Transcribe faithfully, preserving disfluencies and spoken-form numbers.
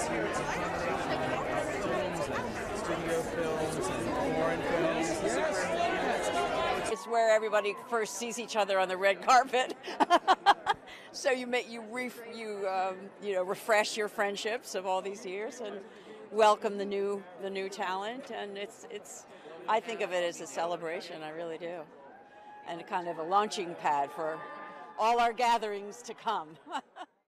this year it's a combination of films and studio films and foreign films. Yes. It's where everybody first sees each other on the red carpet. So you make you ref, you um, you know refresh your friendships of all these years and welcome the new the new talent, and it's it's I think of it as a celebration. I really do, and kind of a launching pad for all our gatherings to come.